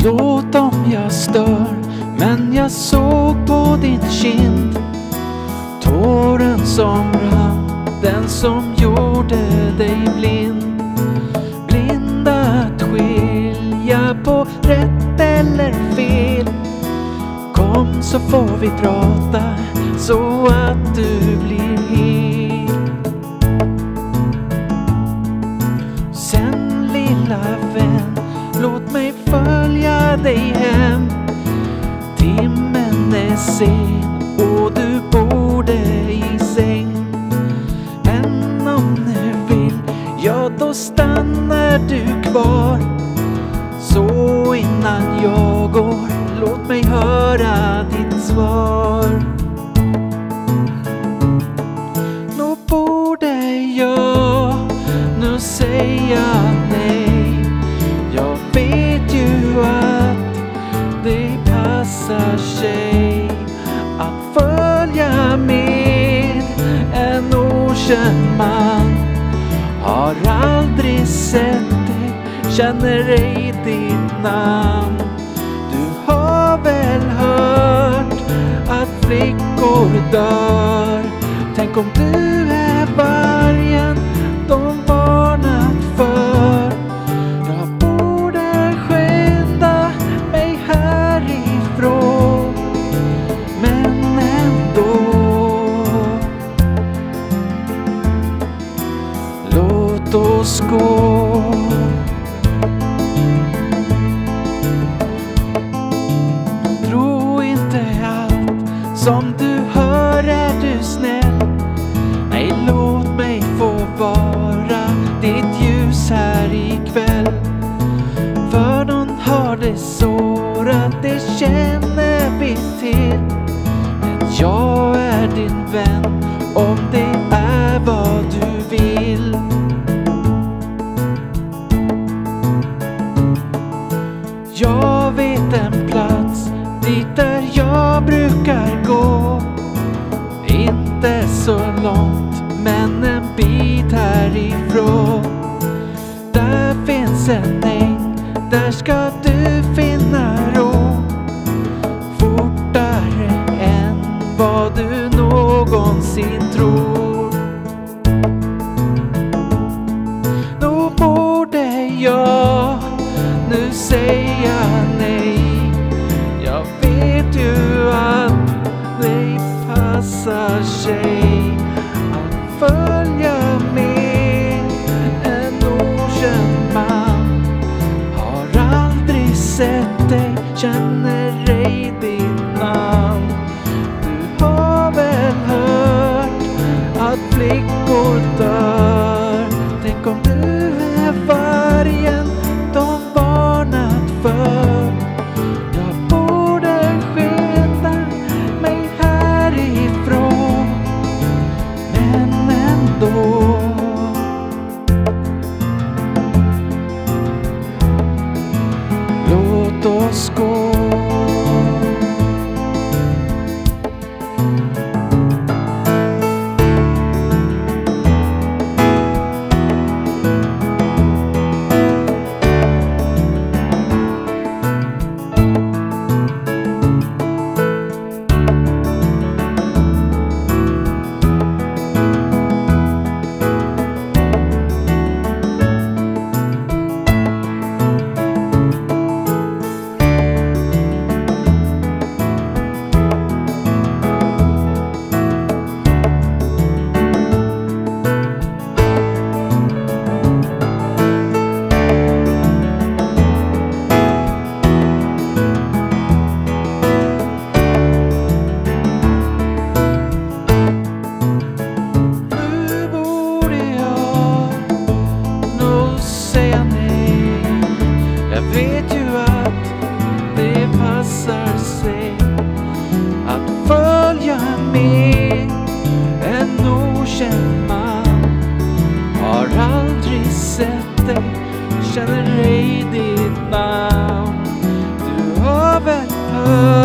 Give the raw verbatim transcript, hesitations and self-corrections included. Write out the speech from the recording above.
Förlåt om jag stör, men jag såg på din kind tåren som rann, den som gjorde dig blind. Blind att skilja på rätt eller fel. Kom så får vi prata så att du blir hel. Sen lilla vän, låt mig följa dig hem. Timmen är sen och du borde i säng. Men om du vill, ja då stannar du kvar. Så innan jag går, låt mig höra ditt svar. Nå borde jag nu säga nej. Jag vet ju att det passar sig att följa med en okänd man. Har aldrig sett dig, känner ej ditt namn. Du har väl hört att flickor dör. Tänk om du är vargen de varnat för. Jag borde skynda mig härifrån, men ändå. Låt oss gå. Tro inte allt som du hör är du snäll. Nej, låt mig få vara ditt ljus här ikväll. För någon har det sårat, det känner vi till. Men jag är din vän om det är vad du vill. Jag vet en plats dit där jag brukar gå. Inte så långt, men en bit härifrån. Där finns en äng, där ska du finna ro. Fortare än vad du någonsin tror. Då borde jag nu säga nej. Jag vet ju att det passar sig att följa med en okänd man. Har aldrig sett dig, känner ej ditt namn. Du har väl hört att flickor dör. Tänk om du är vargen de varnat för. Jag borde skynda mig härifrån, men ändå. Låt oss gå. Vet ju att det passar sig att följa med en okänd man. Har aldrig sett dig, känner ej ditt namn. Du har väl hört